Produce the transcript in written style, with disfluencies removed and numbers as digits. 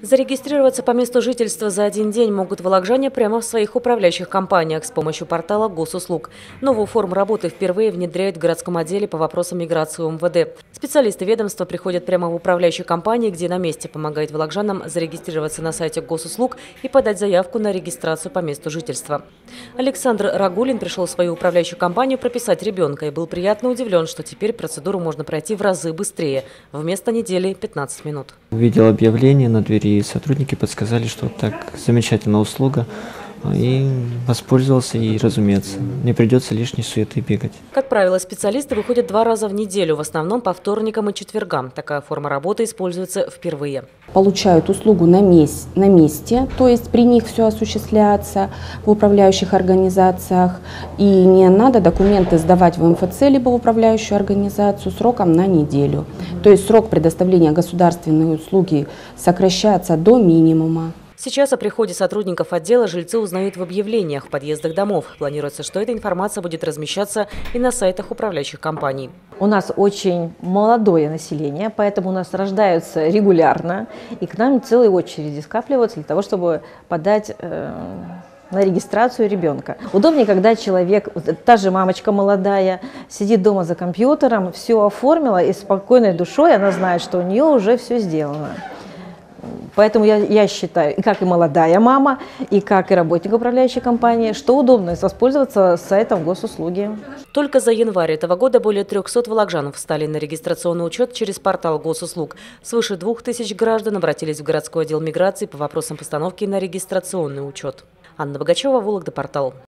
Зарегистрироваться по месту жительства за один день могут волокжане прямо в своих управляющих компаниях с помощью портала госуслуг. Новую форму работы впервые внедряют в городском отделе по вопросам миграции УМВД. Специалисты ведомства приходят прямо в управляющие компании, где на месте помогают волокжанам зарегистрироваться на сайте госуслуг и подать заявку на регистрацию по месту жительства. Александр Рагулин пришел в свою управляющую компанию прописать ребенка и был приятно удивлен, что теперь процедуру можно пройти в разы быстрее. Вместо недели 15 минут. Увидел объявление на двери, и сотрудники подсказали, что так замечательная услуга, и воспользовался, и, разумеется, не придется лишней суеты бегать. Как правило, специалисты выходят 2 раза в неделю, в основном по вторникам и четвергам. Такая форма работы используется впервые. Получают услугу на месте, то есть при них все осуществляется в управляющих организациях, и не надо документы сдавать в МФЦ либо в управляющую организацию сроком на неделю. То есть срок предоставления государственной услуги сокращается до минимума. Сейчас о приходе сотрудников отдела жильцы узнают в объявлениях в подъездах домов. Планируется, что эта информация будет размещаться и на сайтах управляющих компаний. У нас очень молодое население, поэтому у нас рождаются регулярно, и к нам целые очереди скапливаются для того, чтобы подать на регистрацию ребенка. Удобнее, когда человек, та же мамочка молодая, сидит дома за компьютером, все оформила, и спокойной душой она знает, что у нее уже все сделано. Поэтому я считаю, как и молодая мама, и как и работник управляющей компании, что удобно воспользоваться сайтом госуслуги. Только за январь этого года более 300 волокжанов встали на регистрационный учет через портал госуслуг. Свыше 2000 граждан обратились в городской отдел миграции по вопросам постановки на регистрационный учет. Анна Богачева, Вологда, портал.